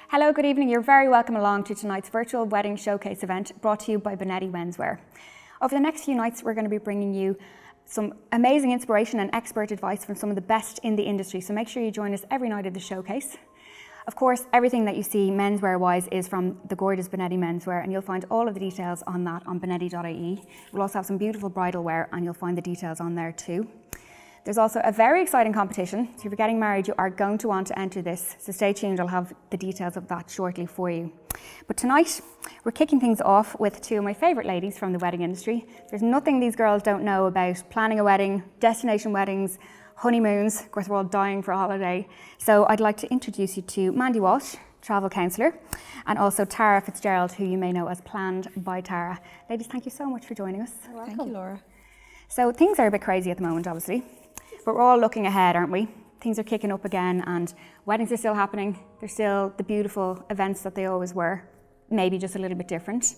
Hello, good evening. You're very welcome along to tonight's virtual wedding showcase event brought to you by Benetti Menswear. Over the next few nights, we're going to be bringing you some amazing inspiration and expert advice from some of the best in the industry. So make sure you join us every night of the showcase. Of course, everything that you see menswear-wise is from the gorgeous Benetti Menswear, and you'll find all of the details on that on plannedbytara.ie. We'll also have some beautiful bridal wear, and you'll find the details on there too. There's also a very exciting competition. So if you're getting married, you are going to want to enter this. So stay tuned, I'll have the details of that shortly for you. But tonight, we're kicking things off with two of my favourite ladies from the wedding industry. There's nothing these girls don't know about planning a wedding, destination weddings, honeymoons. Of course, we're all dying for a holiday. So I'd like to introduce you to Mandy Walsh, travel counsellor, and also Tara Fitzgerald, who you may know as Planned by Tara. Ladies, thank you so much for joining us. You're welcome. Thank you, Laura. So things are a bit crazy at the moment, obviously. But we're all looking ahead, aren't we? Things are kicking up again and weddings are still happening. They're still the beautiful events that they always were, maybe just a little bit different.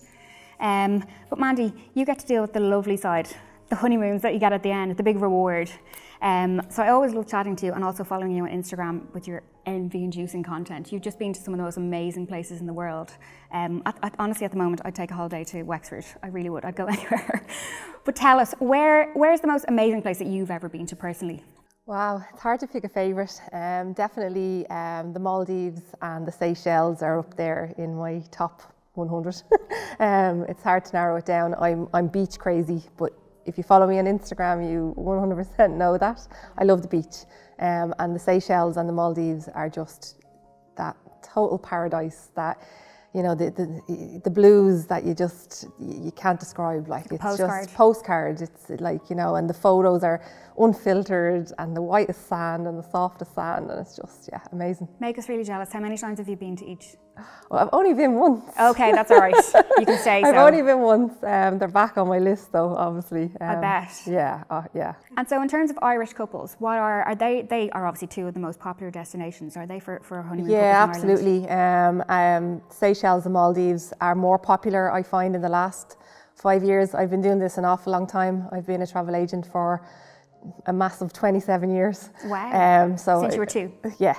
But Mandy, you get to deal with the lovely side, the honeymoons that you get at the end, the big reward. So I always love chatting to you and also following you on Instagram with your envy-inducing content. You've just been to some of the most amazing places in the world. Honestly, at the moment, I'd take a holiday to Wexford. I really would. I'd go anywhere. But tell us, where's the most amazing place that you've ever been to personally? Wow, it's hard to pick a favourite. Definitely the Maldives and the Seychelles are up there in my top 100. It's hard to narrow it down. I'm beach crazy, but if you follow me on Instagram, you 100% know that. I love the beach. And the Seychelles and the Maldives are just that total paradise that, you know, the blues that you can't describe. Like, it's postcard. Just postcard. It's like, you know, and the photos are unfiltered and the whitest sand and the softest sand, and it's just, yeah, amazing. Make us really jealous. How many times have you been to each? Well, I've only been once. Okay, that's all right. You can say so. I've only been once. They're back on my list though, obviously. I bet. Yeah, yeah. And so in terms of Irish couples, what are they are obviously two of the most popular destinations. Are they for honeymoon couples in absolutely. Ireland? Seychelles and Maldives are more popular, I find, in the last 5 years. I've been doing this an awful long time. I've been a travel agent for a massive 27 years. Wow. So since you were 2? Yeah.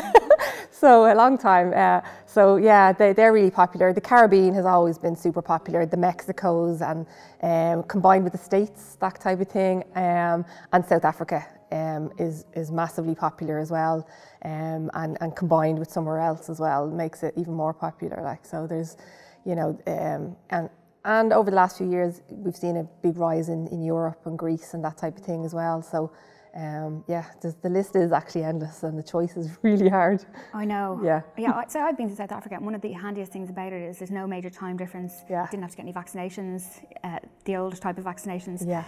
So a long time. So yeah, they're really popular. The Caribbean has always been super popular. The Mexicos and combined with the States, that type of thing. And South Africa is massively popular as well. And combined with somewhere else as well makes it even more popular. Like, so there's, you know, and over the last few years, we've seen a big rise in Europe and Greece and that type of thing as well. So, yeah, the list is actually endless and the choice is really hard. I know. Yeah. Yeah, so I've been to South Africa, and one of the handiest things about it is there's no major time difference. Yeah. Didn't have to get any vaccinations, the old type of vaccinations. Yeah.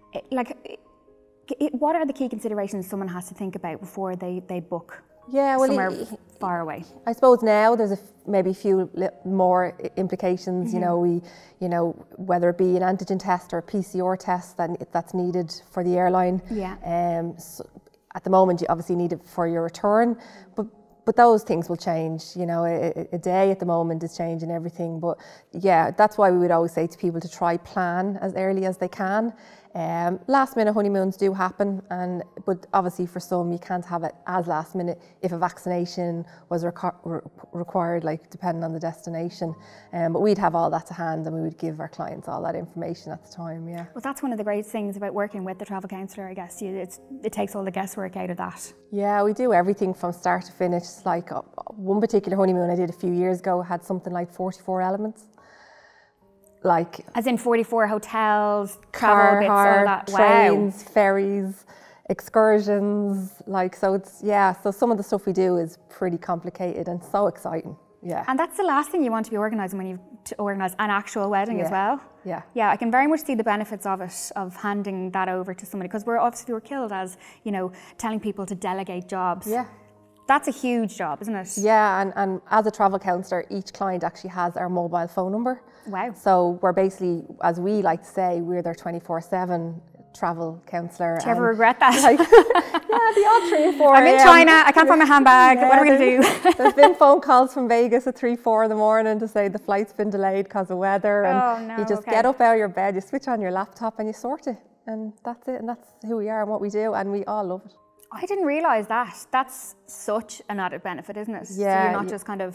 What are the key considerations someone has to think about before they book? Yeah, well, somewhere far away. I suppose now there's maybe a few more implications. Mm-hmm. You know, whether it be an antigen test or a PCR test that's needed for the airline. Yeah. So at the moment, you obviously need it for your return, but those things will change. You know, a day at the moment is changing everything. But yeah, that's why we would always say to people to try plan as early as they can. Last minute honeymoons do happen, but obviously for some you can't have it as last minute if a vaccination was required, like depending on the destination. But we'd have all that to hand and we would give our clients all that information at the time. Yeah. Well, that's one of the great things about working with the travel counsellor, I guess. It takes all the guesswork out of that. Yeah, we do everything from start to finish. Like one particular honeymoon I did a few years ago had something like 44 elements. Like, as in 44 hotels, travel bits, all that. Trains, wow. ferries, excursions. Like, so it's, yeah, so some of the stuff we do is pretty complicated and so exciting. Yeah. And that's the last thing you want to be organising when you organise an actual wedding as well. Yeah. Yeah, I can very much see the benefits of it, of handing that over to somebody, because we're killed as, you know, telling people to delegate jobs. Yeah. That's a huge job, isn't it? Yeah, and as a travel counsellor, each client actually has our mobile phone number. Wow. So we're basically, as we like to say, we're their 24/7 travel counsellor. Do you ever regret that? Like, yeah, the odd 3 or 4 I'm in China, I can't find my handbag, what are we going to do? There's been phone calls from Vegas at 3, 4 in the morning to say the flight's been delayed because of weather. And you just get up out of your bed, you switch on your laptop and you sort it. And that's it, and that's who we are and what we do, and we all love it. I didn't realise that. That's such an added benefit, isn't it? Yeah. So you're not just kind of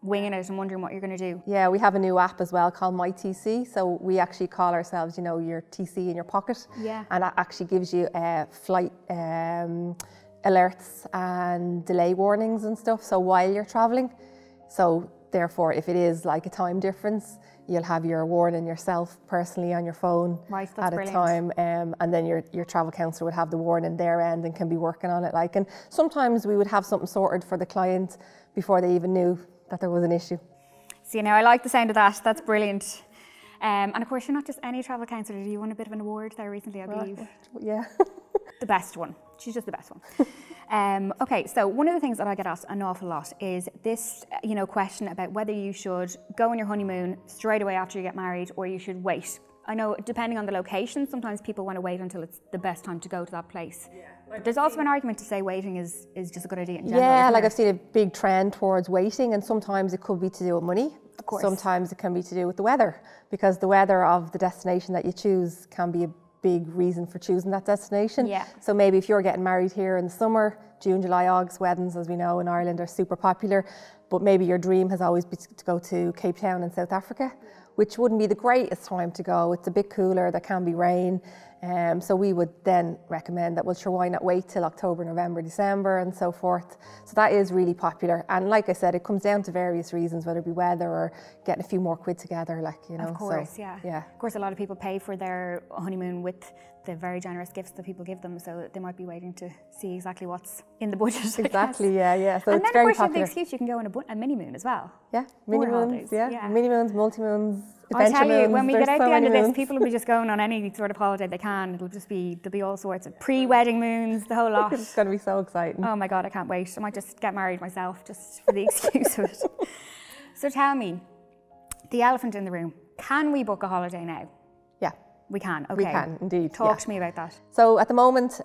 winging it and wondering what you're going to do. Yeah, we have a new app as well called My TC. So we actually call ourselves, you know, your TC in your pocket. Yeah. And that actually gives you flight alerts and delay warnings and stuff. So while you're traveling, so therefore, if it is like a time difference, you'll have your warning yourself personally on your phone at a time, and then your travel counsellor would have the warning their end and can be working on it. Like, and sometimes we would have something sorted for the client before they even knew that there was an issue. So, you know, I like the sound of that. That's brilliant. And of course, you're not just any travel counsellor. You won a bit of an award there recently, I believe. Yeah. The best one. She's just the best one. Okay, so one of the things that I get asked an awful lot is this, you know, question about whether you should go on your honeymoon straight away after you get married or you should wait. I know depending on the location, sometimes people want to wait until it's the best time to go to that place. Yeah. But there's also an argument to say waiting is just a good idea in general. Yeah, like I've seen a big trend towards waiting, and sometimes it could be to do with money. Of course. Sometimes it can be to do with the weather, because the weather of the destination that you choose can be a big reason for choosing that destination. Yeah. So maybe if you're getting married here in the summer, June, July, August, weddings, as we know in Ireland, are super popular, but maybe your dream has always been to go to Cape Town in South Africa, which wouldn't be the greatest time to go. It's a bit cooler, there can be rain. So we would then recommend that, well, sure, why not wait till October, November, December and so forth. So that is really popular. And like I said, it comes down to various reasons, whether it be weather or getting a few more quid together, like, you know. Of course, so, yeah. Of course, a lot of people pay for their honeymoon with the very generous gifts that people give them, so they might be waiting to see exactly what's in the budget. Exactly, yeah. So and it's then, very of course, popular. you have the excuse you can go on a mini moon as well. Yeah, mini moons, mini moons, multi moons. I tell you, when we get out the end of this, moons. people will be just going on any sort of holiday they can. There'll be all sorts of pre-wedding moons, the whole lot. It's going to be so exciting. Oh my God, I can't wait. I might just get married myself just for the excuse of it. So tell me, the elephant in the room, can we book a holiday now? Yeah. We can, okay. We can, indeed. Talk to me about that. So at the moment,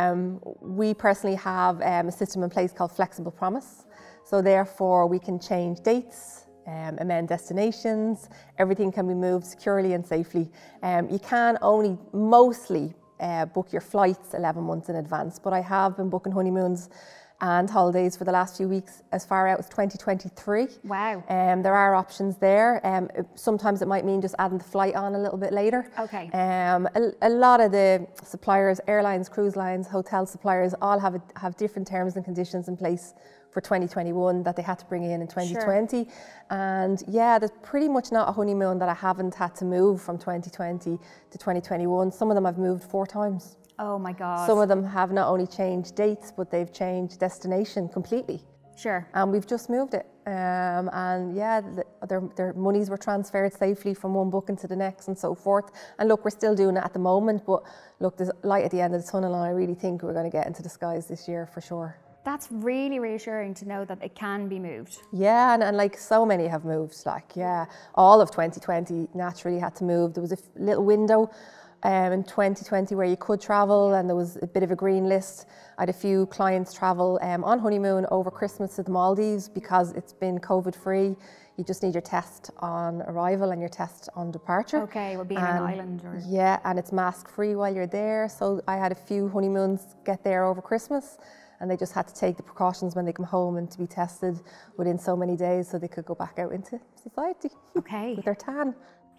we personally have a system in place called Flexible Promise. So therefore, we can change dates, amend destinations, everything can be moved securely and safely. You can only mostly book your flights 11 months in advance, but I have been booking honeymoons and holidays for the last few weeks as far out as 2023. Wow. There are options there. Sometimes it might mean just adding the flight on a little bit later. Okay. A lot of the suppliers, airlines, cruise lines, hotel suppliers, all have different terms and conditions in place for 2021 that they had to bring in 2020. Sure. And yeah, there's pretty much not a honeymoon that I haven't had to move from 2020 to 2021. Some of them I've moved 4 times. Oh my God. Some of them have not only changed dates, but they've changed destination completely. Sure. And we've just moved it. And yeah, their monies were transferred safely from one booking to the next and so forth. And look, we're still doing it at the moment, but look, there's light at the end of the tunnel, and I really think we're going to get into the skies this year for sure. That's really reassuring to know that it can be moved. Yeah, and like so many have moved, like, yeah. All of 2020 naturally had to move. There was a little window in 2020 where you could travel, and there was a bit of a green list. I had a few clients travel on honeymoon over Christmas to the Maldives because it's been COVID free. You just need your test on arrival and your test on departure. Okay, we'll be in an island. Or... Yeah, and it's mask free while you're there. So I had a few honeymoons get there over Christmas, and they just had to take the precautions when they come home and to be tested within so many days so they could go back out into society. Okay. With their tan.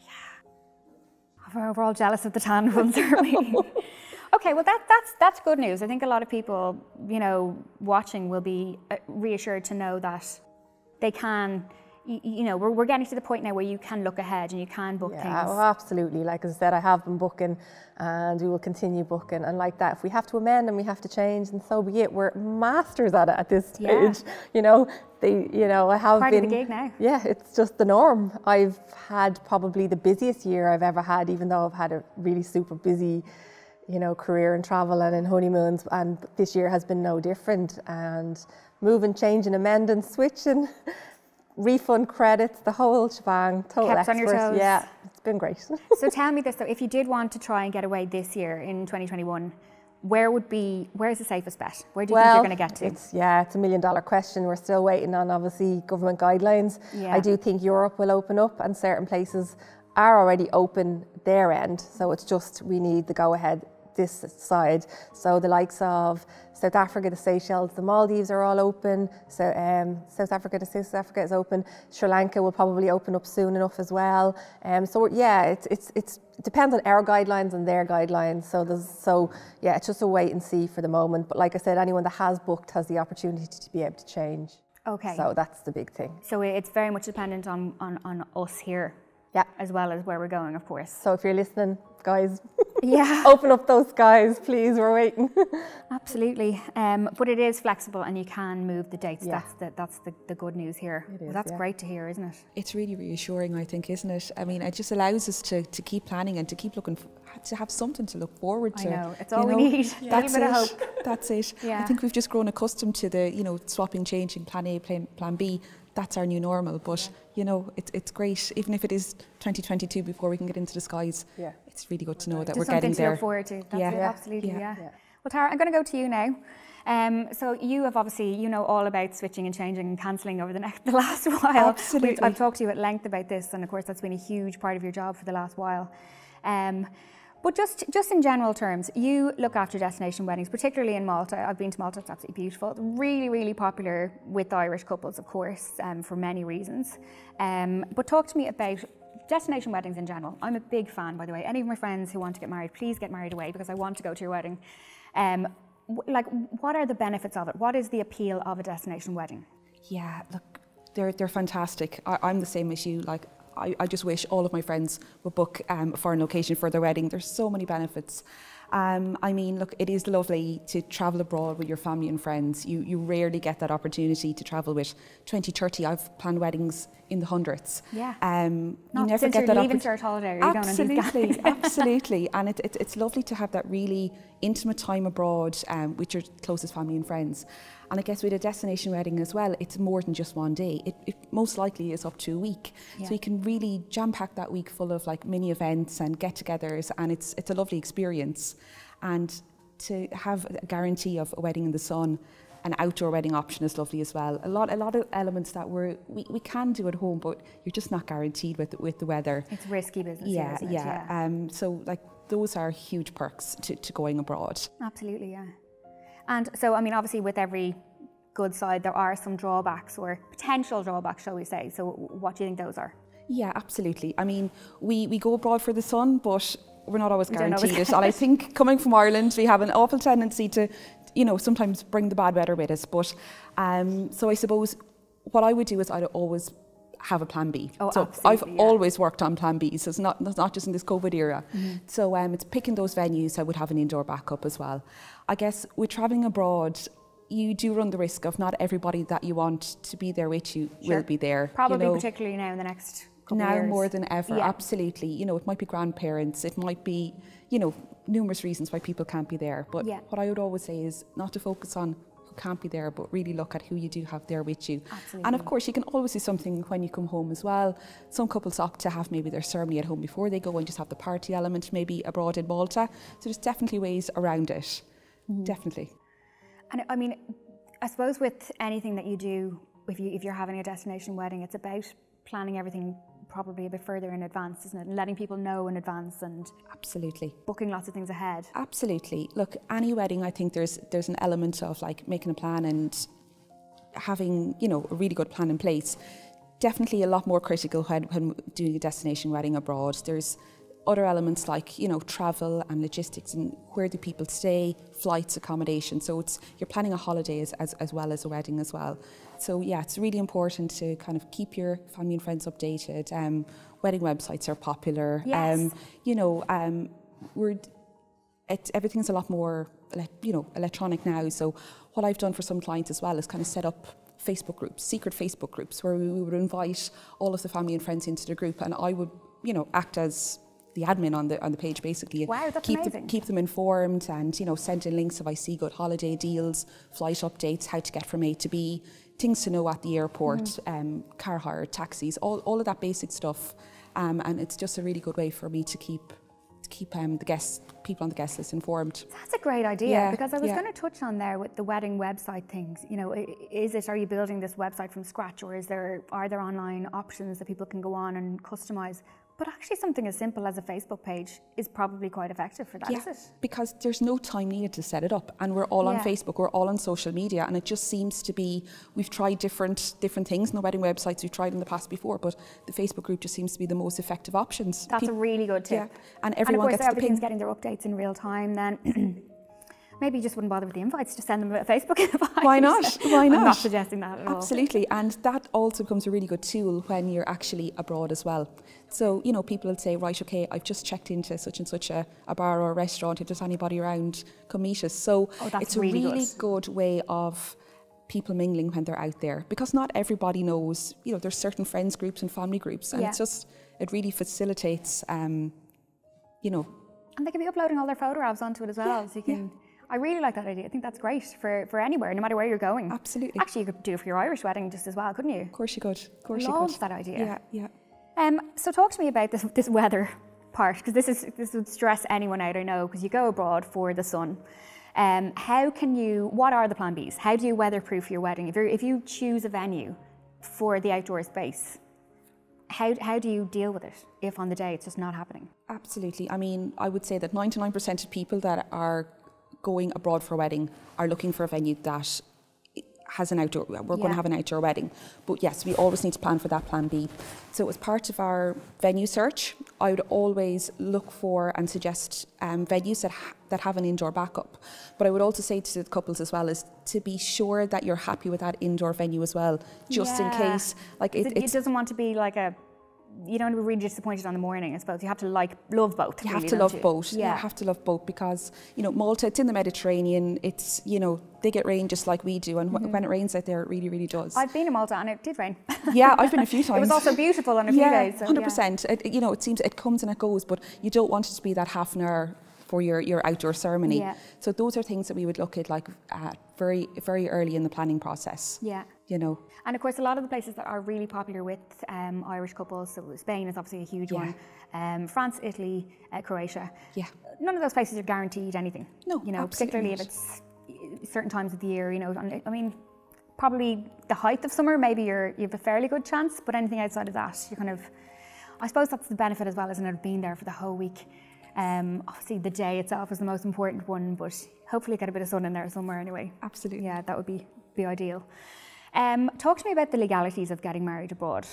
We're all jealous of the tan ones, aren't we? Okay, well that's good news. I think a lot of people, you know, watching will be reassured to know that they can, you know, we're getting to the point now where you can look ahead and you can book things. Oh, absolutely. Like as I said, I have been booking and we will continue booking. And like that, if we have to amend and we have to change, and so be it. We're masters at it at this stage. Yeah. You know, I have part been. of the gig now. Yeah, it's just the norm. I've had probably the busiest year I've ever had, even though I've had a really super busy, you know, career in travel and in honeymoons. And this year has been no different. And moving, changing, amending, switching. Refund credits, the whole shebang, total Kept expert. on your toes. Yeah, it's been great. So tell me this though, if you did want to try and get away this year in 2021, where's the safest bet? Where do you think you're going to get to? It's a $1 million question. We're still waiting on obviously government guidelines. Yeah. I do think Europe will open up, and certain places are already open their end. So it's just we need the go ahead this side. So the likes of South Africa to Seychelles, the Maldives are all open. So South Africa to South Africa is open. Sri Lanka will probably open up soon enough as well. So yeah, it depends on our guidelines and their guidelines. So yeah, it's just a wait and see for the moment. But like I said, anyone that has booked has the opportunity to be able to change. Okay. So that's the big thing. So it's very much dependent on us here. Yeah. As well as where we're going, of course. So if you're listening, guys, yeah, open up those skies, please. We're waiting. Absolutely. But it is flexible and you can move the dates. Yeah. That's the good news here. It is, that's great to hear, isn't it? It's really reassuring, I think, isn't it? I mean, it just allows us to keep planning and to keep looking, to have something to look forward to. I know, it's all we need. A little bit of hope. That's it. Yeah. I think we've just grown accustomed to the, swapping, changing, plan A, plan B. That's our new normal, but it's great, even if it is 2022 before we can get into the skies. Yeah. It's really good to know that we're something getting there. To look forward to. That's it, absolutely, yeah. Well, Tara, I'm going to go to you now. So you have obviously, all about switching and changing and cancelling over the last while. Absolutely. I've talked to you at length about this, and of course that's been a huge part of your job for the last while. But just in general terms, you look after destination weddings, particularly in Malta. I've been to Malta, it's absolutely beautiful. Really, really popular with Irish couples, of course, for many reasons. But talk to me about destination weddings in general. I'm a big fan, by the way. Any of my friends who want to get married, please get married away because I want to go to your wedding. What are the benefits of it? What is the appeal of a destination wedding? Yeah, look, they're fantastic. I'm the same as you. I just wish all of my friends would book a foreign location for their wedding. There's so many benefits. I mean, look, it is lovely to travel abroad with your family and friends. You rarely get that opportunity to travel with 20, 30. I've planned weddings in the hundreds. Yeah. You Not never since get you're that leaving cert holiday. Or absolutely, absolutely. And it's lovely to have that really intimate time abroad with your closest family and friends. And I guess with a destination wedding as well, it's more than just one day. It most likely is up to a week. Yeah. So you can really jam-pack that week full of mini events and get-togethers, and it's a lovely experience. And to have a guarantee of a wedding in the sun, an outdoor wedding option is lovely as well. A lot of elements that we can do at home, but you're just not guaranteed with the weather. It's risky business. Yeah, isn't it? yeah. So those are huge perks to going abroad. Absolutely, yeah. And so, I mean, obviously with every good side, there are some drawbacks or potential drawbacks, shall we say. So what do you think those are? Yeah, absolutely. I mean, we go abroad for the sun, but we're not always guaranteed it. And I think coming from Ireland, we have an awful tendency to, sometimes bring the bad weather with us. But so I suppose what I would do is I'd always have a plan B. Oh, so I've always worked on plan B, so it's not just in this COVID era. Mm-hmm. So it's picking those venues. I would have an indoor backup as well. I guess with travelling abroad, you do run the risk of not everybody that you want to be there with you will be there. Probably particularly now in the next couple of years. Now more than ever, absolutely. It might be grandparents, it might be, numerous reasons why people can't be there. But what I would always say is not to focus on who can't be there, but really look at who you do have there with you. Absolutely. And of course, you can always do something when you come home as well. Some couples opt to have maybe their ceremony at home before they go and just have the party element maybe abroad in Malta. So there's definitely ways around it. Mm-hmm. Definitely. And I mean, I suppose with anything that you do, if you're having a destination wedding, it's about planning everything probably a bit further in advance, isn't it? And letting people know in advance and absolutely booking lots of things ahead. Absolutely. Look, any wedding, I think there's an element of making a plan and having, a really good plan in place. Definitely a lot more critical when doing a destination wedding abroad. There's other elements like, travel and logistics and where do people stay, flights, accommodation. So you're planning a holiday as well as a wedding as well. So yeah, it's really important to kind of keep your family and friends updated. Wedding websites are popular. Yes. Everything's a lot more, electronic now. So what I've done for some clients as well is kind of set up Facebook groups, secret Facebook groups, where we would invite all of the family and friends into the group, and I would, act as the admin on the page basically. Wow, that's amazing. Keep them informed and, send in links if I see good holiday deals, flight updates, how to get from A to B, things to know at the airport, car hire, taxis, all of that basic stuff. And it's just a really good way for me to keep people on the guest list informed. That's a great idea, because I was going to touch on there with the wedding website things. Are you building this website from scratch, or are there online options that people can go on and customise? But actually something as simple as a Facebook page is probably quite effective for that, is it? Because there's no time needed to set it up, and we're all on Facebook, we're all on social media, and it just seems to be, we've tried different things in the wedding websites we've tried in the past before, but the Facebook group just seems to be the most effective options. That's a really good tip. Yeah. And everyone of course, gets to everything's ping. getting their updates in real time then. Maybe you just wouldn't bother with the invites, just send them a Facebook invite. Why not? Why not? I'm not suggesting that at all. Absolutely, and that also becomes a really good tool when you're actually abroad as well. So, you know, people will say, right, okay, I've just checked into such and such a bar or a restaurant, if there's anybody around, come meet us. So it's a really good way of people mingling when they're out there, because not everybody knows, you know, there's certain friends groups and family groups, and it really facilitates, you know. And they can be uploading all their photographs onto it as well, so you can... I really like that idea. I think that's great for anywhere, no matter where you're going. Absolutely. Actually, you could do it for your Irish wedding just as well, couldn't you? Of course you could. Of course you Love could. that idea. Yeah. So talk to me about this weather part, because this would stress anyone out, I know, because you go abroad for the sun. What are the plan Bs? How do you weatherproof your wedding? If you choose a venue for the outdoor space, how do you deal with it if on the day it's just not happening? Absolutely. I mean, I would say that 99% of people that are going abroad for a wedding are looking for a venue that has an outdoor, we're going to have an outdoor wedding. But yes, we always need to plan for that plan B. So as part of our venue search, I would always look for and suggest venues that have an indoor backup. But I would also say to the couples as well is to be sure that you're happy with that indoor venue as well, just in case. Like it doesn't want to be like you don't want to be really disappointed on the morning, I suppose. You have to love both. You have to love both. Yeah. You have to love both because, you know, Malta, it's in the Mediterranean. It's, you know, they get rain just like we do. And when it rains out there, it really, really does. I've been in Malta and it did rain. Yeah, I've been a few times. It was also beautiful on a few days. So 100%. You know, it seems it comes and it goes, but you don't want it to be that half an hour for your outdoor ceremony. Yeah. So those are things that we would look at like very, very early in the planning process. Yeah. You know. And of course, a lot of the places that are really popular with Irish couples, so Spain is obviously a huge one, France, Italy, Croatia. Yeah. None of those places are guaranteed anything. No, you know, particularly if it's certain times of the year, you know, I mean, probably the height of summer, maybe you have a fairly good chance, but anything outside of that, you kind of, I suppose that's the benefit as well, isn't it, being there for the whole week. Obviously the day itself is the most important one, but hopefully get a bit of sun in there somewhere anyway. Absolutely. Yeah, that would be ideal. Talk to me about the legalities of getting married abroad.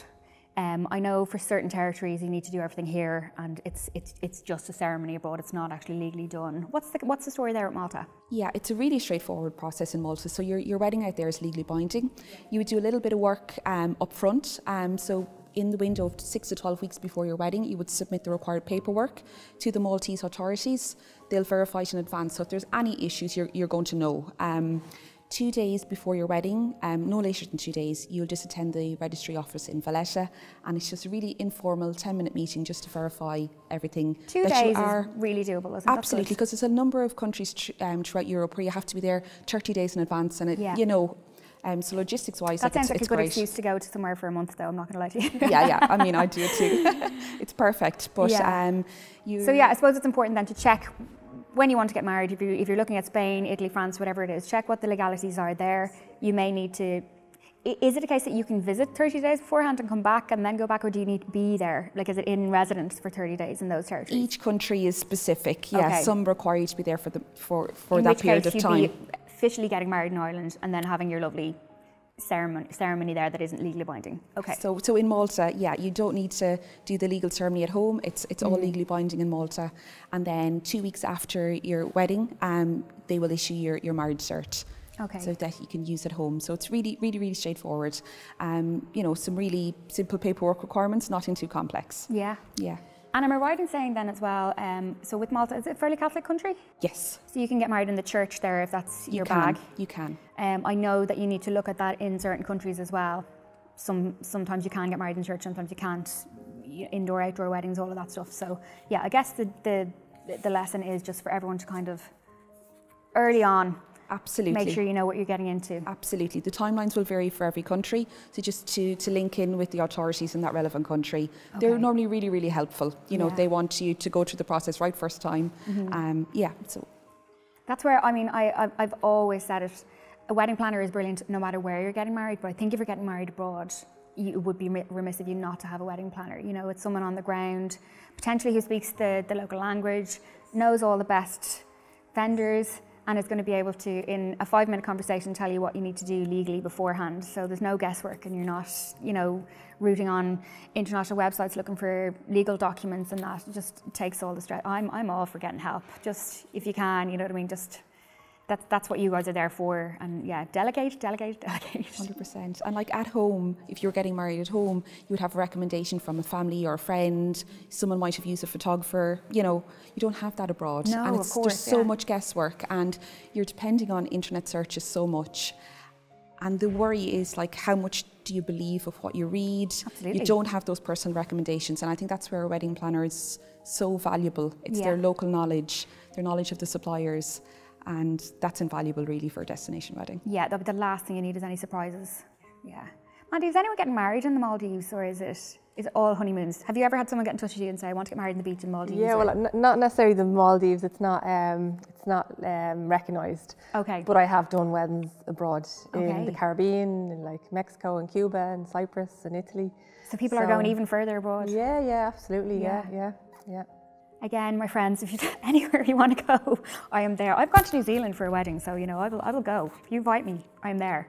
I know for certain territories you need to do everything here, and it's just a ceremony abroad. It's not actually legally done. What's the story there at Malta? Yeah, it's a really straightforward process in Malta. So your wedding out there is legally binding. You would do a little bit of work up front. So in the window of 6 to 12 weeks before your wedding, you would submit the required paperwork to the Maltese authorities. They'll verify it in advance. So if there's any issues, you're going to know. 2 days before your wedding, no later than 2 days, you'll just attend the registry office in Valletta, and it's just a really informal 10-minute meeting just to verify everying. 2 days is really doable, isn't it? Absolutely, because there's a number of countries throughout Europe where you have to be there 30 days in advance, and you know, so logistics-wise, that sounds like a good great. Excuse to go to somewhere for a month, though. I'm not going to lie to you. Yeah, I mean, I do too. It's perfect, but So yeah, I suppose it's important then to check when you want to get married. If you're looking at Spain, Italy, France, whatever it is, check what the legalities are there. You may need to. Is it a case that you can visit 30 days beforehand and come back and then go back, or do you need to be there? Like, is it in residence for 30 days in those territories? Each country is specific. Yeah, okay. Some require you to be there for that period of time. In which case you'd be officially getting married in Ireland and then having your lovely ceremony there that isn't legally binding. Okay. So in Malta, yeah, you don't need to do the legal ceremony at home. It's all legally binding in Malta. And then 2 weeks after your wedding, they will issue your marriage cert. Okay. So that you can use at home. So it's really, really, really straightforward. You know, some really simple paperwork requirements, nothing too complex. Yeah. Yeah. And am I right in saying then as well, so with Malta, is it a fairly Catholic country? Yes. So you can get married in the church there if that's your bag? You can. I know that you need to look at that in certain countries as well. Sometimes you can get married in church, sometimes you can't. Indoor, outdoor weddings, all of that stuff. So yeah, I guess the lesson is just for everyone to kind of early on absolutely make sure you know what you're getting into. Absolutely. The timelines will vary for every country. So just to link in with the authorities in that relevant country. Okay. They're normally really, really helpful. You know, they want you to go through the process right first time. So that's where, I mean, I've always said it. A wedding planner is brilliant no matter where you're getting married, but I think if you're getting married abroad, it would be remiss of you not to have a wedding planner. You know, it's someone on the ground, potentially who speaks the local language, knows all the best vendors, and is going to be able to, in a 5-minute conversation, tell you what you need to do legally beforehand. So there's no guesswork, and you're not, you know, rooting on international websites looking for legal documents, and that just takes all the stress. I'm all for getting help. Just if you can, you know what I mean. Just that's what you guys are there for. And yeah, delegate. 100%. And like at home, if you're getting married at home, you would have a recommendation from a family or a friend. Someone might have used a photographer. You know, you don't have that abroad. No, and of course, there's so much guesswork, and you're depending on internet searches so much. And the worry is, like, how much do you believe of what you read? Absolutely. You don't have those personal recommendations. And I think that's where a wedding planner is so valuable. It's their local knowledge, their knowledge of the suppliers. And that's invaluable, really, for a destination wedding. Yeah, the last thing you need is any surprises. Yeah. Mandy, is anyone getting married in the Maldives, or is it all honeymoons? Have you ever had someone get in touch with you and say, I want to get married on the beach in the Maldives? Yeah, well, not necessarily the Maldives. It's not recognised. Okay. But I have done weddings abroad in the Caribbean, in like Mexico and Cuba and Cyprus and Italy. So people are going even further abroad? Yeah, absolutely. Yeah. Again, my friends, if you anywhere you want to go, I am there. I've gone to New Zealand for a wedding, so you know I will go. If you invite me, I'm there.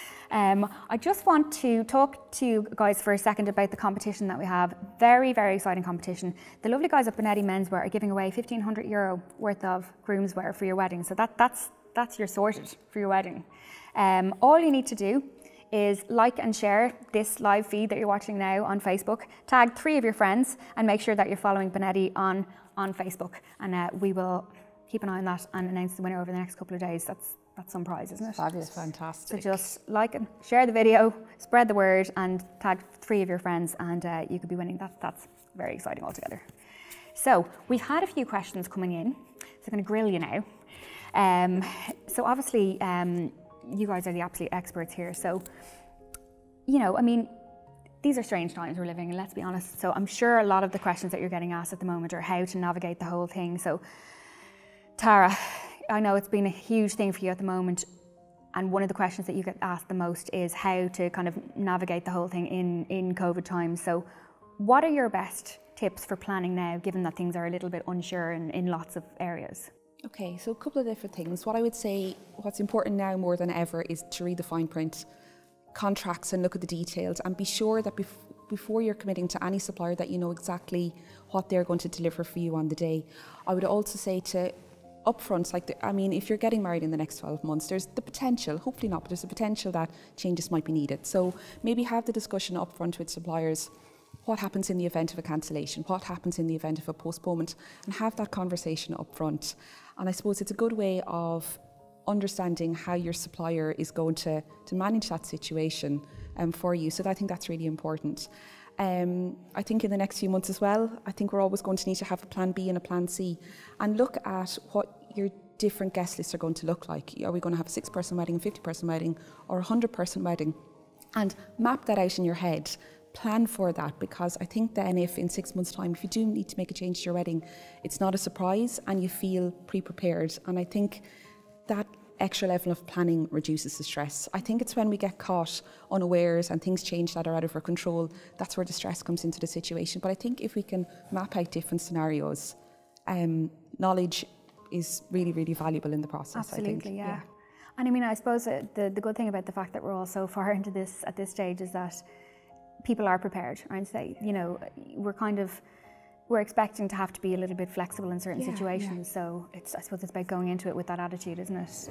I just want to talk to you guys for a second about the competition that we have. Very, very exciting competition. The lovely guys at Benetti Menswear are giving away €1,500 worth of groomswear for your wedding. So that's your sorted for your wedding. All you need to do is like and share this live feed that you're watching now on Facebook. Tag 3 of your friends and make sure that you're following Benetti on Facebook. And we will keep an eye on that and announce the winner over the next couple of days. That's some prize, isn't it? Fabulous, fantastic. So just like and share the video, spread the word, and tag 3 of your friends, and you could be winning. That's very exciting altogether. So we've had a few questions coming in, so I'm going to grill you now. So obviously, you guys are the absolute experts here. So, you know, I mean, these are strange times we're living in, let's be honest. So I'm sure a lot of the questions that you're getting asked at the moment are how to navigate the whole thing. So, Tara, I know it's been a huge thing for you at the moment, and one of the questions that you get asked the most is how to kind of navigate the whole thing in COVID times. So what are your best tips for planning now, given that things are a little bit unsure in lots of areas? Okay, so a couple of different things. What I would say, what's important now more than ever is to read the fine print, contracts, and look at the details, and be sure that before you're committing to any supplier that you know exactly what they're going to deliver for you on the day. I would also say to upfront, if you're getting married in the next 12 months, there's the potential, hopefully not, but there's a potential that changes might be needed. So maybe have the discussion upfront with suppliers. What happens in the event of a cancellation? What happens in the event of a postponement? And have that conversation up front. And I suppose it's a good way of understanding how your supplier is going to manage that situation for you. So I think that's really important. I think in the next few months as well, I think we're always going to need to have a plan B and a plan C, and look at what your different guest lists are going to look like. Are we going to have a 6-person wedding, a 50-person wedding, or a 100-person wedding? And map that out in your head. Plan for that, because I think then if in 6 months' time, if you do need to make a change to your wedding, it's not a surprise and you feel pre-prepared. And I think that extra level of planning reduces the stress. I think it's when we get caught unawares and things change that are out of our control, that's where the stress comes into the situation. But I think if we can map out different scenarios, knowledge is really, really valuable in the process. Absolutely, I think. yeah. And I mean, I suppose the good thing about the fact that we're all so far into this at this stage is that people are prepared, aren't they? You know, we're expecting to have to be a little bit flexible in certain situations. Yeah. So I suppose it's about going into it with that attitude, isn't it?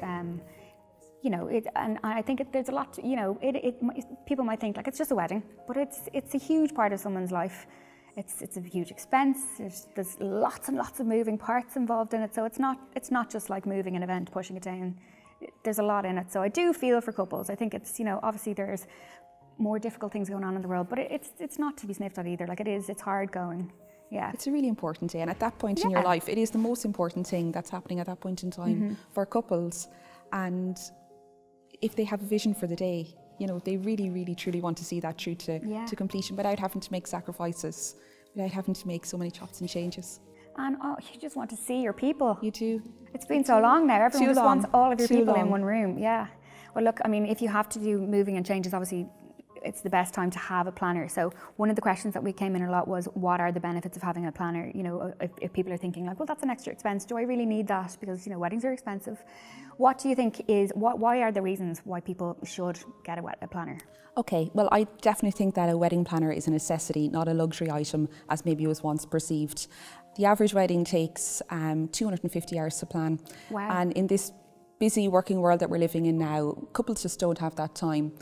And I think there's a lot. People might think like it's just a wedding, but it's a huge part of someone's life. It's a huge expense. There's lots and lots of moving parts involved in it. So it's not just like moving an event, pushing it down. There's a lot in it. So I do feel for couples. I think it's, obviously there's more difficult things going on in the world, but it's not to be sniffed at either. Like it's hard going. Yeah. It's a really important day, and at that point in your life, it is the most important thing that's happening at that point in time for couples. And if they have a vision for the day, they really, really, truly want to see that through to completion without having to make sacrifices, without having to make so many chops and changes. And you just want to see your people. You do. It's been so long now. Everyone just wants all of your people in one room. Yeah. Well, look, I mean, if you have to do moving and changes, obviously, it's the best time to have a planner. So one of the questions that we came in a lot was, what are the benefits of having a planner? You know, if people are thinking like, well, that's an extra expense, do I really need that? Because, you know, weddings are expensive. What do you think why are the reasons why people should get a planner? Okay, well, I definitely think that a wedding planner is a necessity, not a luxury item, as maybe it was once perceived. The average wedding takes 250 hours to plan. Wow. And in this busy working world that we're living in now, couples just don't have that time.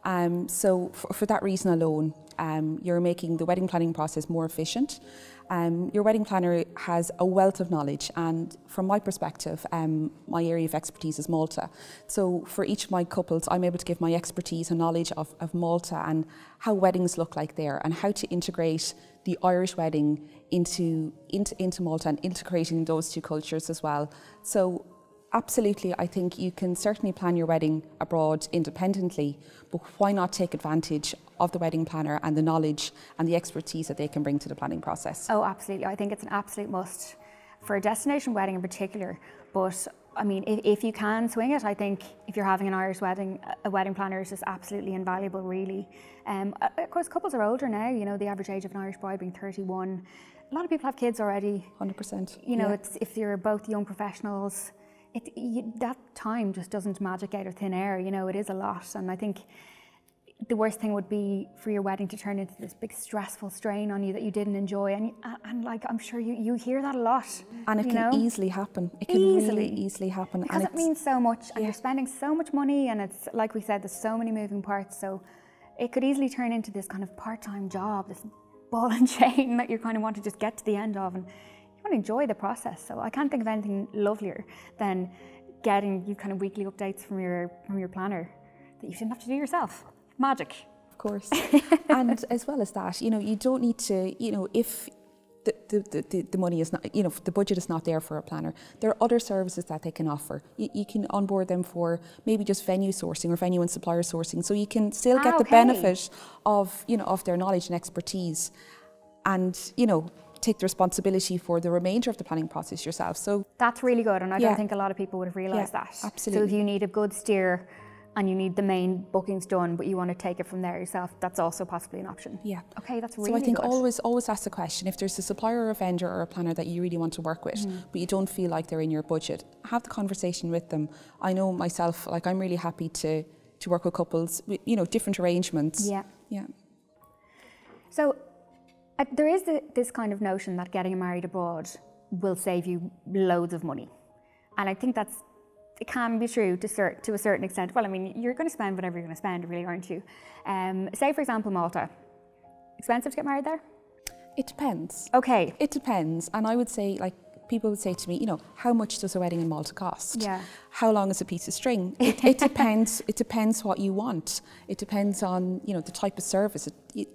So for that reason alone, you're making the wedding planning process more efficient. Your wedding planner has a wealth of knowledge, and from my perspective, my area of expertise is Malta. So for each of my couples, I'm able to give my expertise and knowledge of Malta and how weddings look like there, and how to integrate the Irish wedding into Malta and integrating those two cultures as well. So absolutely, I think you can certainly plan your wedding abroad independently, but why not take advantage of the wedding planner and the knowledge and the expertise that they can bring to the planning process? Oh, absolutely. I think it's an absolute must for a destination wedding in particular. But I mean, if you can swing it, I think if you're having an Irish wedding, a wedding planner is just absolutely invaluable, really. Of course, couples are older now, you know, the average age of an Irish bride being 31. A lot of people have kids already. 100%. You know, yeah. it's if you're both young professionals, that time just doesn't magic out of thin air, you know, it is a lot. And I think the worst thing would be for your wedding to turn into this big stressful strain on you that you didn't enjoy. And like, I'm sure you hear that a lot. And it can easily happen. It can really easily happen. Because it means so much, and you're spending so much money, and it's, like we said, there's so many moving parts. So it could easily turn into this kind of part-time job, this ball and chain that you kind of want to just get to the end of. And you want to enjoy the process. So I can't think of anything lovelier than getting you kind of weekly updates from your planner that you shouldn't have to do yourself. Magic. Of course. And as well as that, you know, you don't need to, you know, if the money is not, you know, the budget is not there for a planner, there are other services that they can offer. You can onboard them for maybe just venue sourcing or venue and supplier sourcing, so you can still get the benefit of, you know, of their knowledge and expertise, and, you know, take the responsibility for the remainder of the planning process yourself. So that's really good, and I don't think a lot of people would have realised that. Absolutely. So if you need a good steer and you need the main bookings done, but you want to take it from there yourself, that's also possibly an option. Yeah. Okay, that's really good. So I think good. always ask the question, if there's a supplier or a vendor or a planner that you really want to work with, but you don't feel like they're in your budget, have the conversation with them. I know myself, like, I'm really happy to work with couples, you know, different arrangements. Yeah. Yeah. So there is this kind of notion that getting married abroad will save you loads of money. And I think it can be true to a certain extent. Well, I mean, you're going to spend whatever you're going to spend, really, aren't you? Say, for example, Malta. Expensive to get married there? It depends. Okay. It depends. And I would say, like, people would say to me, you know, how much does a wedding in Malta cost? Yeah. How long is a piece of string? It depends. It depends what you want. It depends on, you know, the type of service,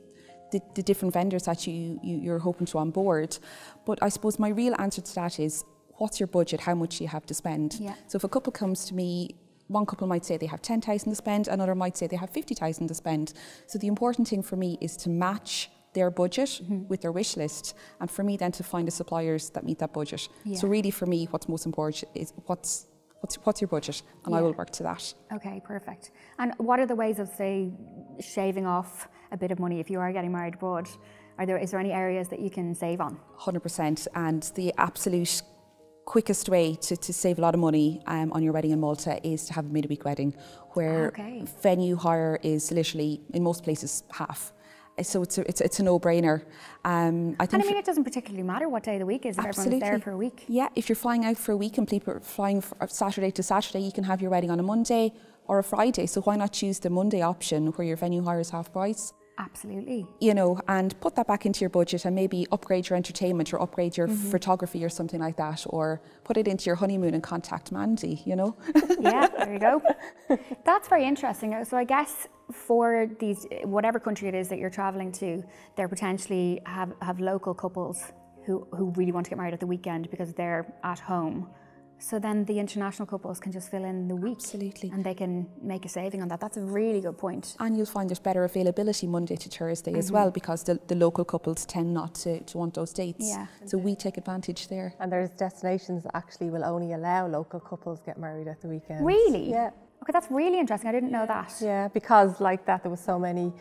the different vendors that you're hoping to onboard. But I suppose my real answer to that is, what's your budget? How much do you have to spend? Yeah. So if a couple comes to me, one couple might say they have 10,000 to spend, another might say they have 50,000 to spend. So the important thing for me is to match their budget with their wish list, and for me then to find the suppliers that meet that budget. Yeah. So really for me, what's most important is what's your budget, and I will work to that. Okay, perfect. And what are the ways of, say, shaving off a bit of money if you are getting married abroad? Is there any areas that you can save on? 100%, and the absolute quickest way to save a lot of money on your wedding in Malta is to have a midweek wedding, where venue hire is literally, in most places, half. So it's a no-brainer. I mean, it doesn't particularly matter what day of the week is if everyone's there for a week. Yeah, if you're flying out for a week and people are flying Saturday to Saturday, you can have your wedding on a Monday or a Friday. So why not choose the Monday option where your venue hire is half price? Absolutely. You know, and put that back into your budget and maybe upgrade your entertainment or upgrade your photography or something like that, or put it into your honeymoon and contact Mandy, you know? Yeah, there you go. That's very interesting. So I guess for these, whatever country it is that you're traveling to, there potentially have local couples who really want to get married at the weekend because they're at home. So then the international couples can just fill in the week. Absolutely. And they can make a saving on that. That's a really good point. And you'll find there's better availability Monday to Thursday as well, because the local couples tend not to want those dates. Yeah. So we take advantage there. And there's destinations that actually will only allow local couples get married at the weekend. Really? Yeah. Okay, that's really interesting. I didn't know that. Yeah, because like that, there was so many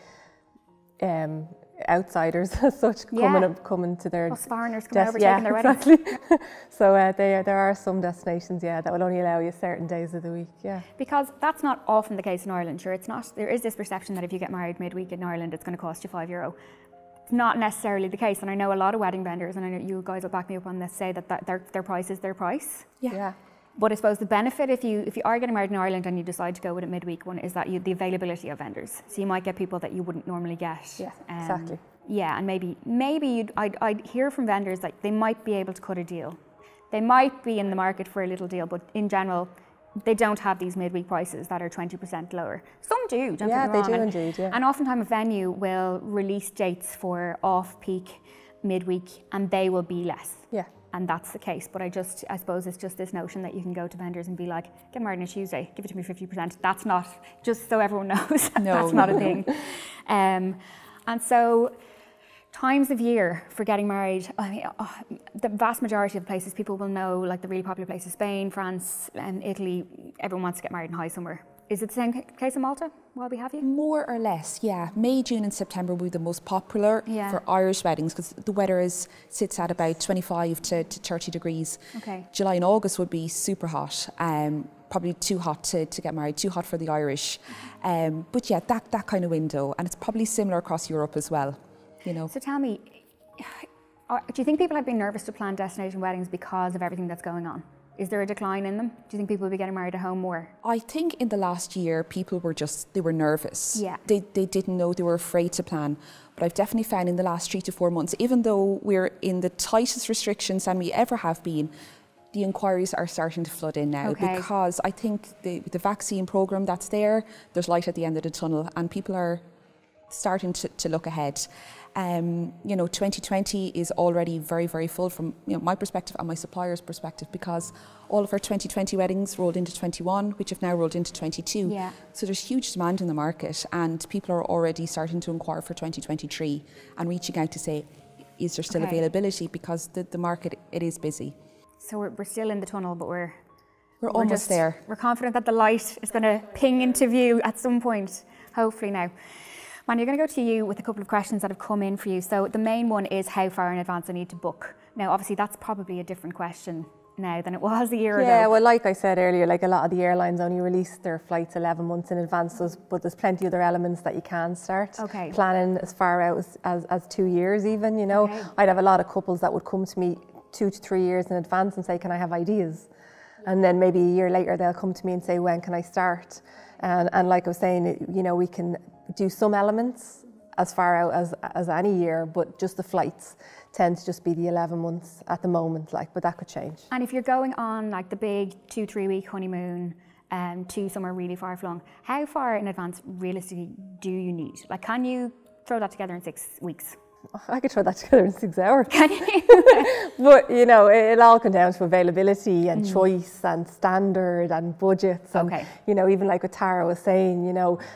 outsiders as such coming to their foreigners coming over taking their weddings. Exactly. So there are some destinations, that will only allow you certain days of the week. Yeah. Because that's not often the case in Ireland. Sure, it's not. There is this perception that if you get married midweek in Ireland, it's going to cost you €5. It's not necessarily the case, and I know a lot of wedding vendors, and I know you guys will back me up on this, say that their price is their price. Yeah. But I suppose the benefit if you are getting married in Ireland and you decide to go with a midweek one is that the availability of vendors. So you might get people that you wouldn't normally get. Yeah, exactly. Yeah, and maybe I'd hear from vendors that they might be able to cut a deal. They might be in the market for a little deal, but in general, they don't have these midweek prices that are 20% lower. Some do, don't get me wrong. Yeah, they do indeed, yeah. And oftentimes a venue will release dates for off-peak midweek and they will be less. Yeah. And that's the case. But I suppose it's just this notion that you can go to vendors and be like, get married on a Tuesday, give it to me 50%. That's not, just so everyone knows, that's not a thing. And so, times of year for getting married, I mean, the vast majority of places people will know, like the really popular places, Spain, France, and Italy, everyone wants to get married in high summer. Is it the same case in Malta while we have you? More or less, yeah. May, June and September will be the most popular for Irish weddings because the weather sits at about 25 to 30 degrees. Okay. July and August would be super hot. Probably too hot to get married, too hot for the Irish. But yeah, that kind of window. And it's probably similar across Europe as well. So tell me, do you think people have been nervous to plan destination weddings because of everything that's going on? Is there a decline in them? Do you think people will be getting married at home more? I think in the last year, people they were nervous. Yeah. They didn't know, they were afraid to plan. But I've definitely found in the last 3 to 4 months, even though we're in the tightest restrictions than we ever have been, the inquiries are starting to flood in now because I think the vaccine programme that's there's light at the end of the tunnel and people are starting to look ahead. 2020 is already very, very full from my perspective and my supplier's perspective because all of our 2020 weddings rolled into 21, which have now rolled into 22. Yeah. So there's huge demand in the market and people are already starting to inquire for 2023 and reaching out to say, is there still availability? Because the market, it is busy. So we're still in the tunnel, but we're almost there. We're confident that the light is going to ping into view at some point, hopefully now. Mandy, I'm going to go to you with a couple of questions that have come in for you. So the main one is how far in advance I need to book. Now, obviously, that's probably a different question now than it was a year ago. Yeah, well, like I said earlier, like a lot of the airlines only release their flights 11 months in advance, but there's plenty of other elements that you can start planning as far out as 2 years even, I'd have a lot of couples that would come to me 2 to 3 years in advance and say, can I have ideas? And then maybe a year later, they'll come to me and say, when can I start? And like I was saying, we can do some elements as far out as any year, but just the flights tend to just be the 11 months at the moment, but that could change. And if you're going on like the big 2-3 week honeymoon to somewhere really far flung, how far in advance realistically do you need? Like, can you throw that together in 6 weeks? I could throw that together in 6 hours. Can you? But, it'll all come down to availability and choice and standard and budgets. And, even like what Tara was saying,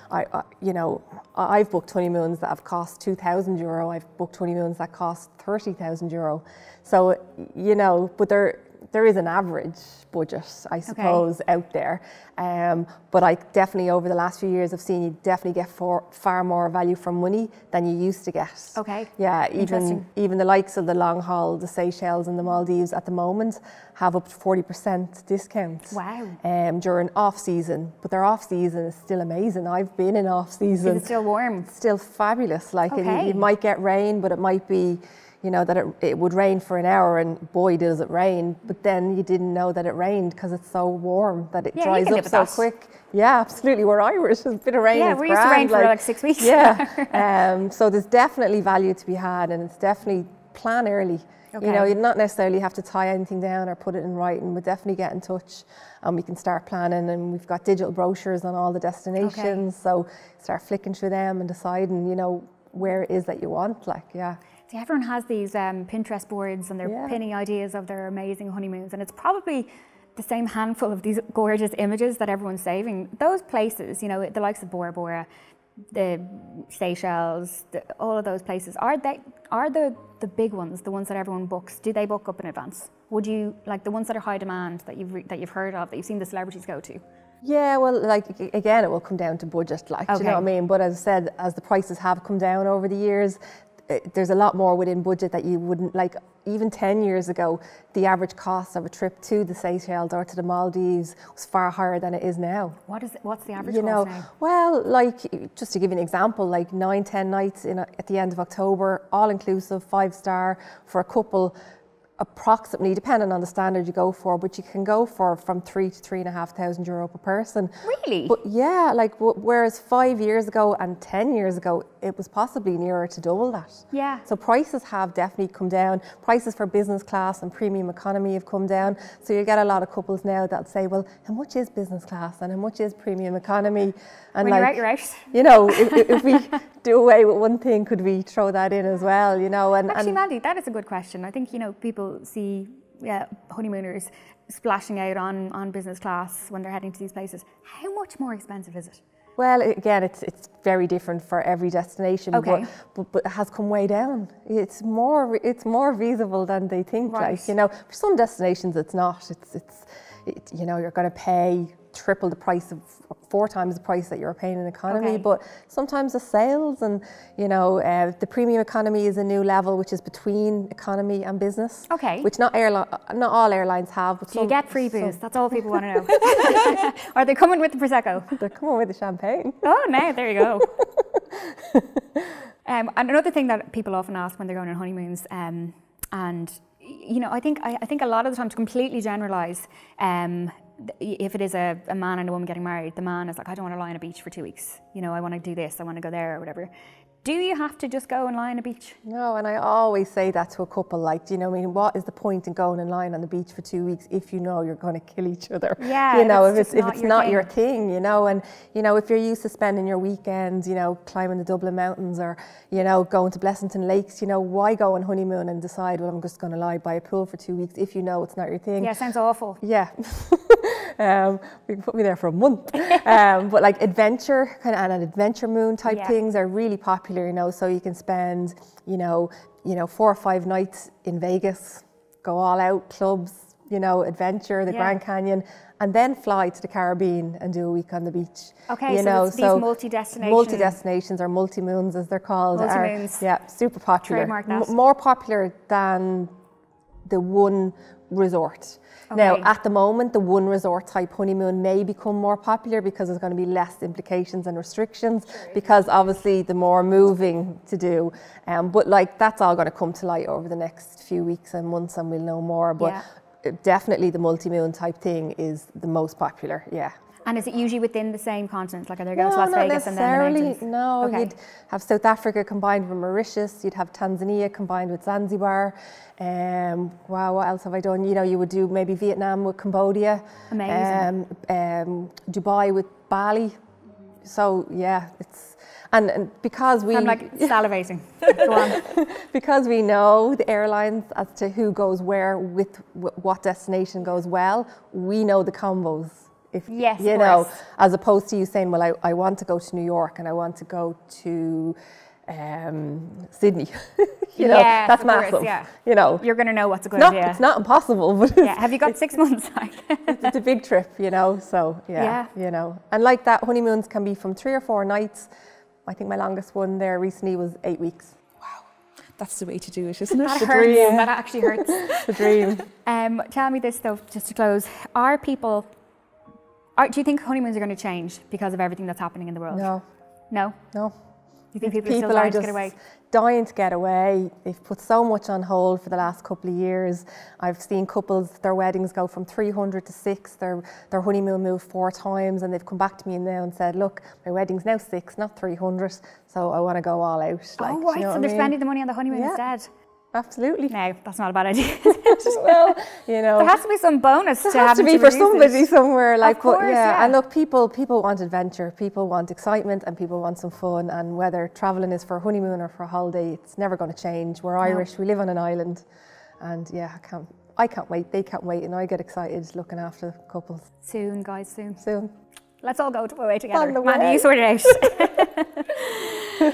I've booked honeymoons that have cost €2,000. I've booked honeymoons that cost €30,000. So, but there is an average budget, I suppose, out there. But I definitely, over the last few years, I've seen you definitely get far more value for money than you used to get. Okay. Yeah, even the likes of the long haul, the Seychelles and the Maldives at the moment have up to 40% discount. Wow. During off season, but their off season is still amazing. I've been in off season. Is it still warm? It's still fabulous. You might get rain, but it might be, that it would rain for an hour and boy does it rain, but then you didn't know that it rained because it's so warm that it dries up so quick. Yeah, absolutely. We're Irish. There's a bit of rain. Yeah, we used to rain for like 6 weeks. Yeah. So there's definitely value to be had, and it's definitely plan early. You not necessarily have to tie anything down or put it in writing, but definitely get in touch and we can start planning. And we've got digital brochures on all the destinations, so start flicking through them and deciding, where it is that you want. See, everyone has these Pinterest boards and they're pinning ideas of their amazing honeymoons, and it's probably the same handful of these gorgeous images that everyone's saving. Those places, the likes of Bora Bora, the Seychelles, all of those places, are the big ones, the ones that everyone books? Do they book up in advance? Would you, like the ones that are high demand that you've heard of, that you've seen the celebrities go to? Yeah, well, like again, it will come down to budget, like, do you know what I mean? But as I said, as the prices have come down over the years, there's a lot more within budget that you wouldn't, like even 10 years ago, the average cost of a trip to the Seychelles or to the Maldives was far higher than it is now. What's the average cost now? Well, like, just to give you an example, like 9-10 nights at the end of October, all inclusive, 5-star for a couple, approximately, depending on the standard you go for, but you can go for from €3,000 to €3,500 per person. Really? But yeah, like whereas 5 years ago and 10 years ago, it was possibly nearer to double that. Yeah. So prices have definitely come down. Prices for business class and premium economy have come down. So you get a lot of couples now that'll say, well, how much is business class and how much is premium economy? And when like, you're out. You know, if we do away with one thing, could we throw that in as well? You know, Actually, Mandy, that is a good question. I think, you know, people see honeymooners splashing out on business class when they're heading to these places. How much more expensive is it? Well, again, it's very different for every destination, okay. but it has come way down. It's more feasible than they think. Right. Like, you know, for some destinations, it's not. You know, you're going to pay triple the price of 4 times the price that you're paying in economy. Okay. But sometimes the sales and, you know, the premium economy is a new level which is between economy and business. Okay. Which not all airlines have. But so you get free booze. That's all people want to know. Are they coming with the prosecco? They're coming with the champagne. Oh, no, there you go. And another thing that people often ask when they're going on honeymoons, and you know, I think a lot of the time, to completely generalise, if it is a man and a woman getting married, the man is like, I don't want to lie on a beach for 2 weeks. You know, I want to do this, I want to go there or whatever. Do you have to just go and lie on a beach? No, and I always say that to a couple, like, do you know, I mean, what is the point in going and lying on the beach for 2 weeks if you know you're going to kill each other? Yeah, you know, if it's not your thing, you know, and, you know, if you're used to spending your weekends, you know, climbing the Dublin Mountains or, you know, going to Blessington Lakes, you know, why go on honeymoon and decide, well, I'm just going to lie by a pool for 2 weeks if you know it's not your thing? Yeah, sounds awful. Yeah. You can put me there for a month. But like adventure and an adventure moon type things are really popular, you know, so you can spend, you know, 4 or 5 nights in Vegas, go all out, clubs, you know, adventure, the Grand Canyon, and then fly to the Caribbean and do a week on the beach. Okay, you know, these multi-destinations. Multi-destinations or multi-moons as they're called. Multi-moons. Yeah, super popular. Trademark that. More popular than the one resort. Okay. Now, at the moment, the one resort type honeymoon may become more popular because there's going to be less implications and restrictions, because obviously the more moving to do. But like, that's all going to come to light over the next few weeks and months, and we'll know more. But definitely the multi-moon type thing is the most popular, yeah. And is it usually within the same continent? Like, are they going to Las Vegas and then the mountains? No, okay. You'd have South Africa combined with Mauritius. You'd have Tanzania combined with Zanzibar. Wow, what else have I done? You know, you would do maybe Vietnam with Cambodia. Amazing. Dubai with Bali. So yeah, it's and because we. I'm like salivating. Go on. Because we know the airlines as to who goes where with what destination goes well. We know the combos. If, yes, you know, as opposed to you saying, well, I want to go to New York and I want to go to Sydney. you know, that's massive. You know, you're going to know what's a good idea. It's not impossible, but have you got 6 months? It's a big trip, you know. So you know, and like that, honeymoons can be from 3 or 4 nights. I think my longest one there recently was 8 weeks. Wow, that's the way to do it, isn't it? That hurts. Dream. That actually hurts. The dream. Tell me this though, just to close: do you think honeymoons are going to change because of everything that's happening in the world? No. No? No. You think people are still dying to get away? Dying to get away. They've put so much on hold for the last couple of years. I've seen couples, their weddings go from 300 to 6, their honeymoon moved 4 times, and they've come back to me now and said, look, my wedding's now 6, not 300, so I want to go all out. Like, oh, right, so they're spending the money on the honeymoon instead. Absolutely. No, that's not a bad idea. Well, you know, there has to be some bonus. There has to be for somebody somewhere. Like, of course, and look, people want adventure, people want excitement, and people want some fun. And whether travelling is for a honeymoon or for a holiday, it's never going to change. We're Irish. We live on an island, and I can't wait. They can't wait, and I get excited looking after couples. Soon, guys. Soon. Let's all go away together. Mandy, you sort it out.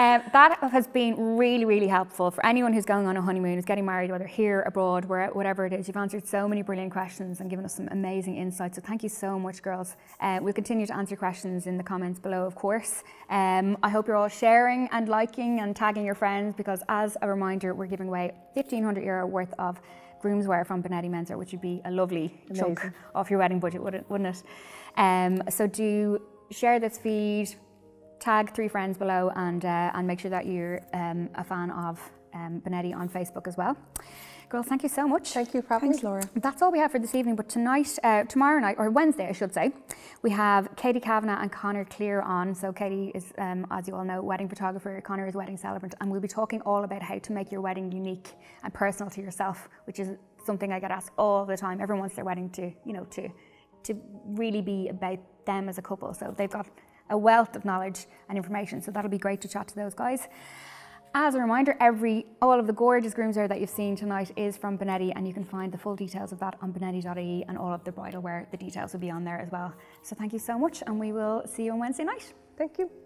That has been really, really helpful for anyone who's going on a honeymoon, who's getting married, whether here, abroad, whatever it is. You've answered so many brilliant questions and given us some amazing insights. So thank you so much, girls. We'll continue to answer questions in the comments below, of course. I hope you're all sharing and liking and tagging your friends, because as a reminder, we're giving away €1,500 worth of groomswear from Benetti Menswear, which would be a lovely chunk off your wedding budget, wouldn't it? So do share this feed, tag 3 friends below, and make sure that you're a fan of Benetti on Facebook as well. Girls, thank you so much. Thank you for having me. Thanks, Laura. That's all we have for this evening, but tomorrow night, or Wednesday I should say, we have Katie Kavanagh and Connor Clear on. So Katie is, as you all know, wedding photographer, Connor is wedding celebrant, and we'll be talking all about how to make your wedding unique and personal to yourself, which is something I get asked all the time. Everyone wants their wedding to really be about them as a couple. So they've got a wealth of knowledge and information, so that'll be great to chat to those guys. As a reminder, all of the gorgeous groomswear that you've seen tonight is from Benetti, and you can find the full details of that on plannedbytara.ie, and all of the bridal wear, the details will be on there as well. So thank you so much, and we will see you on Wednesday night. Thank you.